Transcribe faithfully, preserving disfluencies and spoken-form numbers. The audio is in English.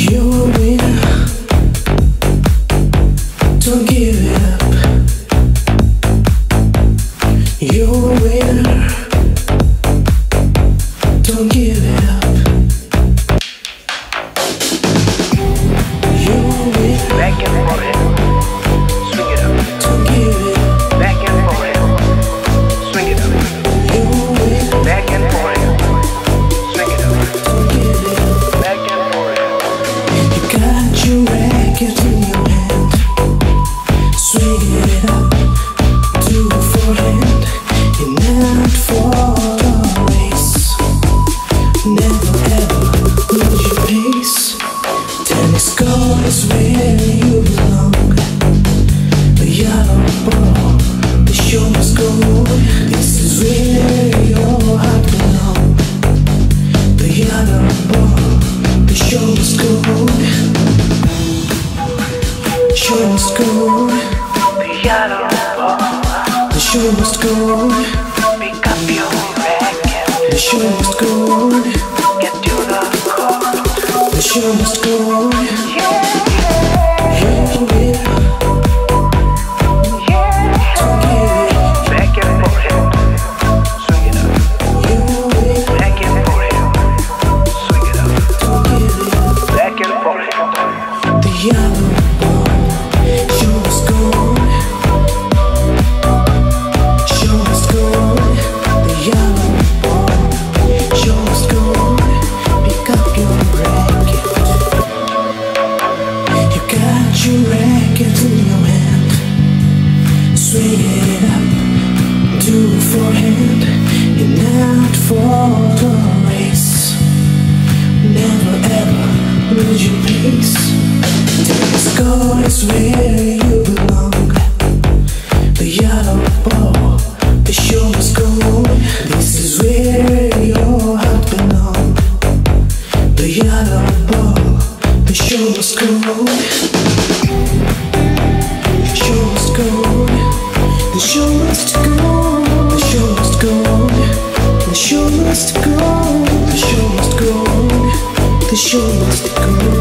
You're a winner. Don't give it up. You're a winner. Don't give it up. You're a winner. Back and forth. Swing it up. Don't give it up. Back and forth. Swing it up. You're a winner. Back and forth. Swing it up. Don't give it up. Back and forth. You got your racket in your hand. Swing it up to the forehand. You're not for the race. Never ever lose your pace. Tennis court is where you belong. The yellow ball, the show must go on. This is where your heart belongs. The yellow ball, the show must go on. Show must go on. The yellow ball. The show must go on. Pick up your racket. The show must go on. Get to the court. The show must go on. Yeah. You're a winner. Don't give it up. Back and forth. Swing it up. You're a winner. Back and forth. Swing it up. Don't give it up. Back and forth. The yellow ball. Show must go on. Show must go on. The yellow ball. Show must go on. Pick up your racket. You got your racket in your hand. Swing it up to the forehand. You're not for the race. Never ever lose your pace. Tennis court is where you belong. The yellow ball, the show must go on. This is where your heart belongs. The yellow ball, the show must go on. Show must go on. The show must go on. The show must go on. The show must go on. The show must go on. The show must go on.